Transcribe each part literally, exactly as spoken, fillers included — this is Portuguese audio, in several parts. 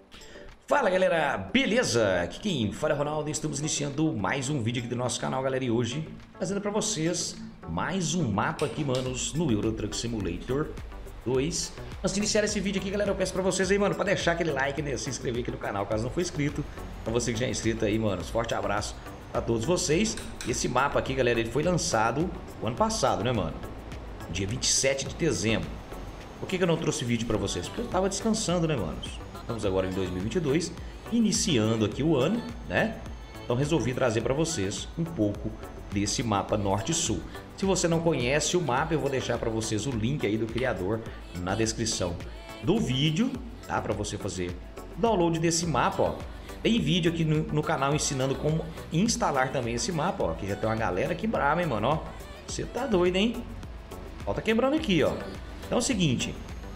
Fala galera, beleza? Aqui quem fala é Ronaldo e estamos iniciando mais um vídeo aqui do nosso canal, galera. E hoje trazendo pra vocês mais um mapa aqui, manos, no Euro Truck Simulator dois. Antes de iniciar esse vídeo aqui, galera, eu peço pra vocês aí, mano, pra deixar aquele like, né, se inscrever aqui no canal caso não for inscrito. Pra você que já é inscrito aí, manos, forte abraço a todos vocês. Esse mapa aqui, galera, ele foi lançado o ano passado, né, mano? Dia vinte e sete de dezembro. Por que que eu não trouxe vídeo pra vocês? Porque eu tava descansando, né, manos? Estamos agora em dois mil e vinte e dois, iniciando aqui o ano, né? Então resolvi trazer para vocês um pouco desse mapa Norte-Sul. Se você não conhece o mapa, eu vou deixar para vocês o link aí do criador na descrição do vídeo, tá? Para você fazer o download desse mapa, ó. Tem vídeo aqui no, no canal ensinando como instalar também esse mapa, ó. Que já tem uma galera aqui brava, hein, mano, ó. Você tá doido, hein? Ó, tá quebrando aqui, ó. Então é o seguinte,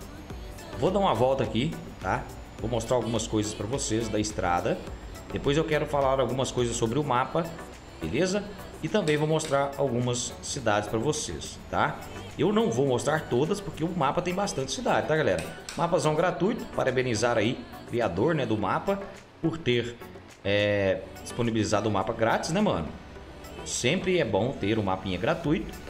vou dar uma volta aqui, tá? Vou mostrar algumas coisas para vocês da estrada. Depois eu quero falar algumas coisas sobre o mapa, beleza? E também vou mostrar algumas cidades para vocês, tá? Eu não vou mostrar todas porque o mapa tem bastante cidade, tá, galera? Mapazão gratuito, parabenizar aí o criador, né, do mapa por ter é, disponibilizado o mapa grátis, né, mano? Sempre é bom ter um mapinha gratuito.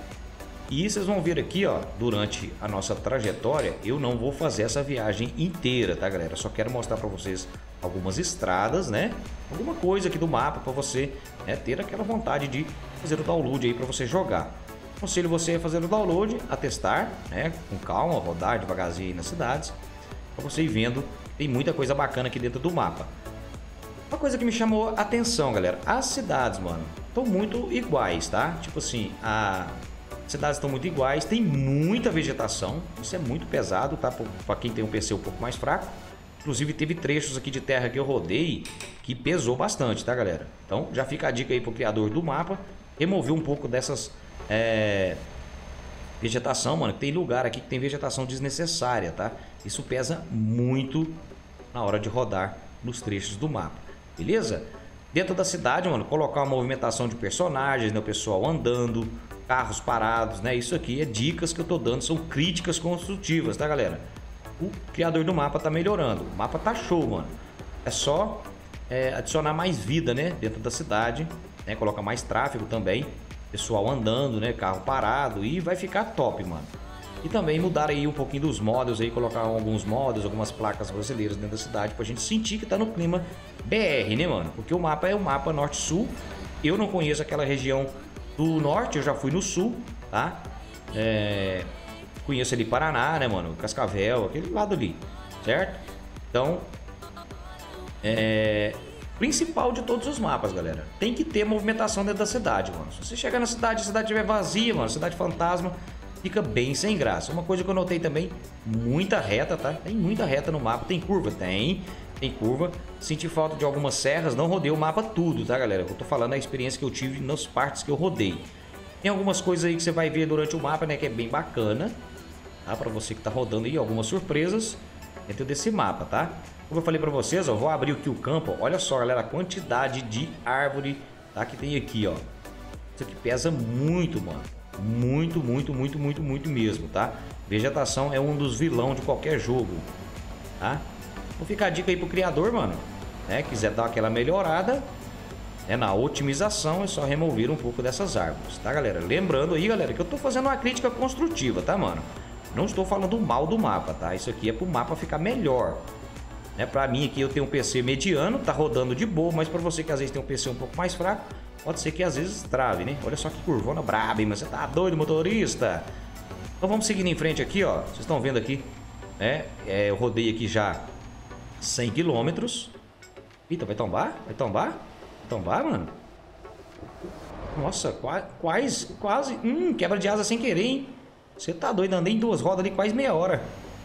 E vocês vão ver aqui, ó, durante a nossa trajetória, eu não vou fazer essa viagem inteira, tá, galera? Só quero mostrar para vocês algumas estradas, né? Alguma coisa aqui do mapa para você, né, ter aquela vontade de fazer o download aí para você jogar. Aconselho você a fazer o download, a testar, né, com calma, rodar devagarzinho aí nas cidades, para você ir vendo. Tem muita coisa bacana aqui dentro do mapa. Uma coisa que me chamou a atenção, galera, as cidades, mano, estão muito iguais, tá? Tipo assim, a As cidades estão muito iguais, tem muita vegetação, isso é muito pesado, tá? Para quem tem um P C um pouco mais fraco. Inclusive teve trechos aqui de terra que eu rodei que pesou bastante, tá, galera? Então já fica a dica aí pro criador do mapa, remover um pouco dessas é... vegetação, mano. Tem lugar aqui que tem vegetação desnecessária, tá? Isso pesa muito na hora de rodar nos trechos do mapa, beleza? Dentro da cidade, mano, colocar uma movimentação de personagens, né? O pessoal andando, carros parados, né? Isso aqui é dicas que eu tô dando, são críticas construtivas, tá, galera? O criador do mapa tá melhorando, o mapa tá show, mano. É só é, adicionar mais vida, né? Dentro da cidade, né? Colocar mais tráfego também, pessoal andando, né? Carro parado, e vai ficar top, mano. E também mudar aí um pouquinho dos modos aí, colocar alguns modos, algumas placas brasileiras dentro da cidade pra gente sentir que tá no clima B R, né, mano? Porque o mapa é o mapa norte-sul. Eu não conheço aquela região do norte, eu já fui no sul, tá? É... Conheço ali Paraná, né, mano? Cascavel, aquele lado ali, certo? Então, é... principal de todos os mapas, galera, tem que ter movimentação dentro da cidade, mano. Se você chegar na cidade, a cidade estiver vazia, mano, cidade fantasma, fica bem sem graça. Uma coisa que eu notei também, muita reta, tá? Tem muita reta no mapa. Tem curva? Tem. Tem curva. Senti falta de algumas serras. Não rodei o mapa tudo, tá, galera? Eu tô falando a experiência que eu tive nas partes que eu rodei. Tem algumas coisas aí que você vai ver durante o mapa, né? Que é bem bacana, tá? Pra você que tá rodando aí, algumas surpresas dentro desse mapa, tá? Como eu falei pra vocês, ó, vou abrir aqui o campo. Olha só, galera, a quantidade de árvore, tá? Que tem aqui, ó. Isso aqui pesa muito, mano. Muito, muito, muito, muito, muito mesmo, tá? Vegetação é um dos vilões de qualquer jogo, tá? Vou ficar a dica aí pro criador, mano, né? Quiser dar aquela melhorada, né, na otimização, é só remover um pouco dessas árvores, tá, galera? Lembrando aí, galera, que eu tô fazendo uma crítica construtiva, tá, mano? Não estou falando mal do mapa, tá? Isso aqui é pro mapa ficar melhor, né? Pra mim aqui eu tenho um P C mediano, tá rodando de boa, mas pra você que às vezes tem um P C um pouco mais fraco, pode ser que às vezes trave, né? Olha só que curvona braba, hein? Mas você tá doido, motorista? Então vamos seguindo em frente aqui, ó. Vocês estão vendo aqui, né? É, eu rodei aqui já cem quilômetros. Eita, vai tombar? Vai tombar? Vai tombar, mano? Nossa, quase, quase, quase. Hum, quebra de asa sem querer, hein? Você tá doido? Andei em duas rodas ali quase meia hora.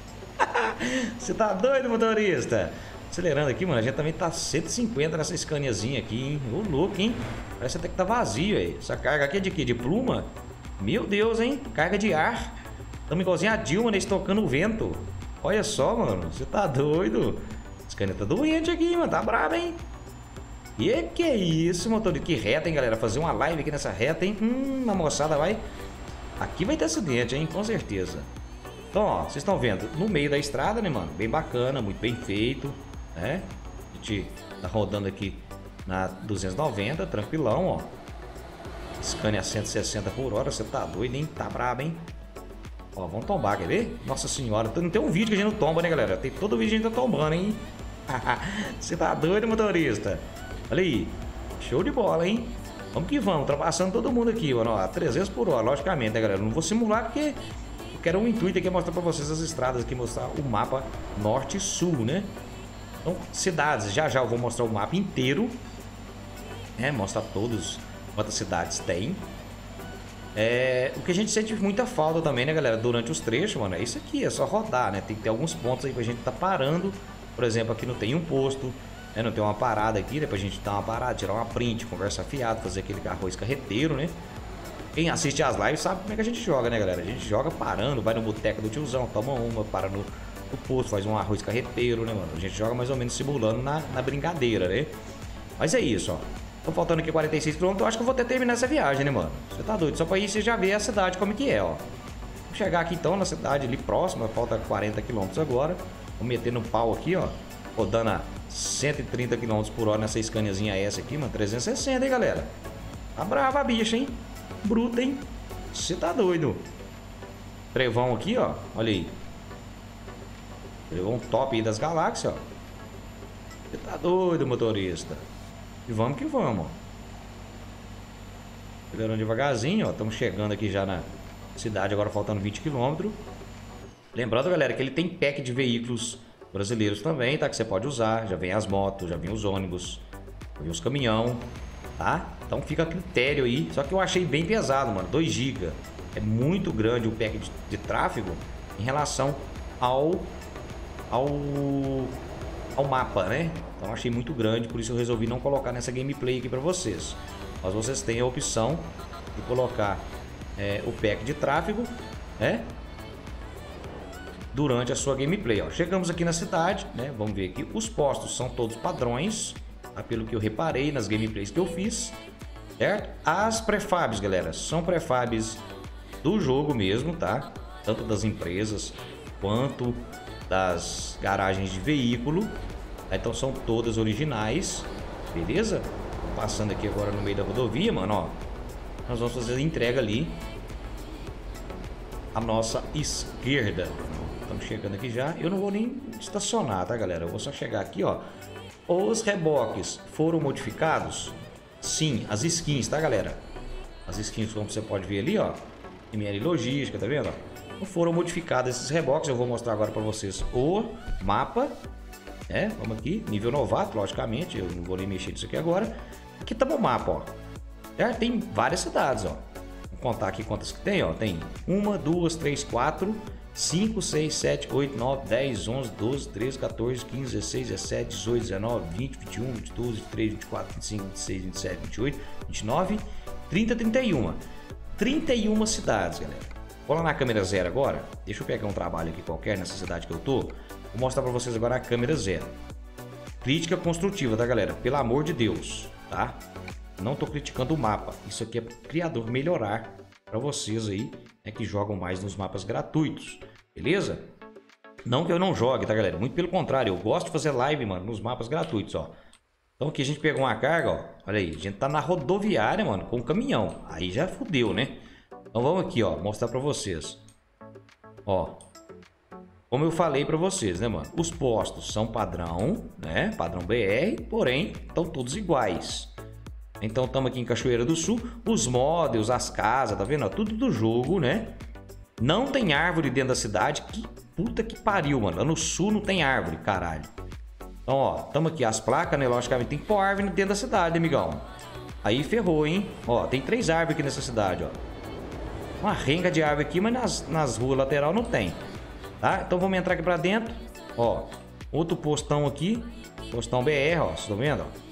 Você tá doido, motorista? Acelerando aqui, mano, a gente também tá cento e cinquenta nessa Scaniazinha aqui, hein? Ô, louco, hein? Parece até que tá vazio, aí. Essa carga aqui é de quê? De pluma? Meu Deus, hein? Carga de ar. Tamo igualzinho a Dilma, né? Estocando o vento. Olha só, mano. Você tá doido? Scania tá doente aqui, mano. Tá brabo, hein? E que é isso, motorista? Que reta, hein, galera? Fazer uma live aqui nessa reta, hein? Hum, a moçada vai... Aqui vai ter acidente, hein? Com certeza. Então, ó, vocês estão vendo, no meio da estrada, né, mano? Bem bacana, muito bem feito. né? A gente tá rodando aqui na duzentos e noventa, tranquilão, ó. Scania cento e sessenta por hora, você tá doido, hein? Tá brabo, hein? Ó, vamos tombar, quer ver? Nossa senhora, não tem um vídeo que a gente não tomba, né, galera? Tem todo vídeo que a gente tá tombando, hein? Você tá doido, motorista? Olha aí, show de bola, hein? Vamos que vamos, ultrapassando todo mundo aqui, mano, ó, trezentos por hora, logicamente, né, galera? Não vou simular porque eu quero um intuito aqui, mostrar pra vocês as estradas aqui, mostrar o mapa norte e sul, né? Então, cidades, já já eu vou mostrar o mapa inteiro, né? Mostrar todos quantas cidades tem. É, o que a gente sente muita falta também, né, galera, durante os trechos, mano, é isso aqui, é só rodar, né? Tem que ter alguns pontos aí pra gente tá parando. Por exemplo, aqui não tem um posto, né? Não tem uma parada aqui, né? Pra gente dar uma parada, tirar uma print, conversa fiado, fazer aquele arroz carreteiro, né? Quem assiste as lives sabe como é que a gente joga, né, galera? A gente joga parando, vai no boteco do tiozão, toma uma, para no, no posto, faz um arroz carreteiro, né, mano? A gente joga mais ou menos simulando na, na brincadeira, né? Mas é isso, ó. Tô faltando aqui quarenta e seis quilômetros, eu acho que eu vou até terminar essa viagem, né, mano? Você tá doido? Só pra ir você já ver a cidade como que é, ó. Vou chegar aqui então na cidade ali próxima, falta quarenta quilômetros agora. Vou meter no pau aqui, ó. Rodando a cento e trinta quilômetros por hora nessa Scaniazinha essa aqui, mano. trezentos e sessenta, hein, galera? Tá brava a bicha, hein? Bruta, hein? Você tá doido. Trevão aqui, ó. Olha aí. Trevão top aí das galáxias, ó. Você tá doido, motorista. E vamos que vamos, ó. Acelerando devagarzinho, ó. Estamos chegando aqui já na cidade, agora faltando vinte quilômetros. Lembrando, galera, que ele tem pack de veículos brasileiros também, tá? Que você pode usar. Já vem as motos, já vem os ônibus, já vem os caminhão, tá? Então fica a critério aí. Só que eu achei bem pesado, mano. dois gigas. É muito grande o pack de, de tráfego em relação ao, ao, ao mapa, né? Então eu achei muito grande, por isso eu resolvi não colocar nessa gameplay aqui pra vocês. Mas vocês têm a opção de colocar é, o pack de tráfego, né? Durante a sua gameplay, ó. Chegamos aqui na cidade, né? Vamos ver aqui. Os postos são todos padrões, tá? Pelo que eu reparei nas gameplays que eu fiz, certo? As prefabs, galera, são prefabs do jogo mesmo, tá? Tanto das empresas quanto das garagens de veículo. Então são todas originais, beleza? Passando aqui agora no meio da rodovia, mano, ó. Nós vamos fazer a entrega ali à nossa esquerda. Estamos chegando aqui já. Eu não vou nem estacionar, tá, galera? Eu vou só chegar aqui, ó. Os reboques foram modificados? Sim, as skins, tá, galera? As skins, como você pode ver ali, ó. M L Logística, tá vendo? Não foram modificados esses reboques. Eu vou mostrar agora para vocês o mapa. É, vamos aqui. Nível novato, logicamente. Eu não vou nem mexer nisso aqui agora. Aqui tá o mapa, ó. É, tem várias cidades, ó. Vou contar aqui quantas que tem, ó. Tem uma, duas, três, quatro... cinco, seis, sete, oito, nove, dez, onze, doze, treze, quatorze, quinze, dezesseis, dezessete, dezoito, dezenove, vinte, vinte e um, vinte e dois, vinte e três, vinte e quatro, vinte e cinco, vinte e seis, vinte e sete, vinte e oito, vinte e nove, trinta, trinta e um. trinta e uma cidades, galera. Vou lá na câmera zero agora. Deixa eu pegar um trabalho aqui qualquer nessa cidade que eu tô. Vou mostrar pra vocês agora a câmera zero. Crítica construtiva, tá, galera? Pelo amor de Deus, tá? Não tô criticando o mapa. Isso aqui é pro criador melhorar pra vocês aí, né, que jogam mais nos mapas gratuitos, beleza? Não que eu não jogue, tá, galera? Muito pelo contrário, eu gosto de fazer live, mano, nos mapas gratuitos, ó. Então aqui a gente pegou uma carga, ó. Olha aí, a gente tá na rodoviária, mano, com o caminhão. Aí já fudeu, né? Então vamos aqui, ó, mostrar pra vocês. Ó, como eu falei pra vocês, né, mano? Os postos são padrão, né? Padrão B R, porém, estão todos iguais. Então estamos aqui em Cachoeira do Sul. Os models, as casas, tá vendo? Tudo do jogo, né? Não tem árvore dentro da cidade. Que puta que pariu, mano. Lá no sul não tem árvore, caralho. Então, ó, estamos aqui as placas, né? Logicamente tem que pôr árvore dentro da cidade, amigão. Aí ferrou, hein? Ó, tem três árvores aqui nessa cidade, ó. Uma renga de árvore aqui, mas nas, nas ruas lateral não tem. Tá? Então vamos entrar aqui pra dentro. Ó, outro postão aqui. Postão B R, ó. Vocês estão vendo, ó?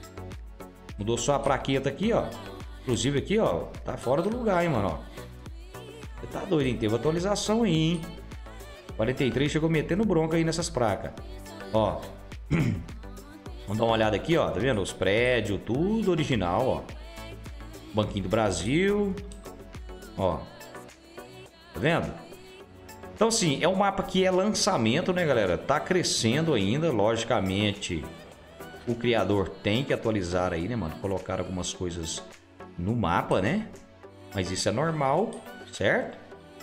Mudou só a plaqueta aqui, ó. Inclusive aqui, ó. Tá fora do lugar, hein, mano, ó. Você tá doido, hein? Teve atualização aí, hein? quarenta e três chegou metendo bronca aí nessas placas. Ó. Vamos dar uma olhada aqui, ó. Tá vendo? Os prédios, tudo original, ó. Banquinho do Brasil. Ó. Tá vendo? Então, assim, é um mapa que é lançamento, né, galera? Tá crescendo ainda, logicamente. O criador tem que atualizar aí, né, mano? Colocar algumas coisas no mapa, né? Mas isso é normal, certo?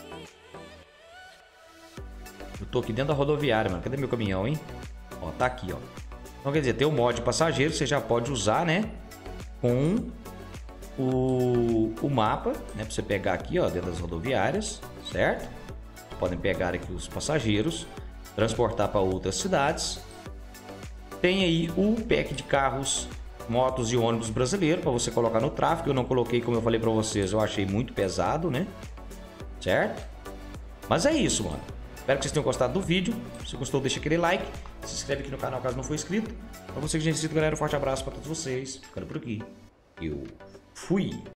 Eu tô aqui dentro da rodoviária, mano. Cadê meu caminhão, hein? Ó, tá aqui, ó. Então, quer dizer, tem o mod passageiro, você já pode usar, né? Com o, o mapa, né? Pra você pegar aqui, ó, dentro das rodoviárias, certo? Podem pegar aqui os passageiros, transportar para outras cidades. Tem aí o pack de carros, motos e ônibus brasileiro para você colocar no tráfego. Eu não coloquei, como eu falei para vocês, eu achei muito pesado, né? Certo? Mas é isso, mano. Espero que vocês tenham gostado do vídeo. Se gostou, deixa aquele like. Se inscreve aqui no canal caso não for inscrito. Para você que já é inscrito, galera, um forte abraço para todos vocês. Ficando por aqui. Eu fui.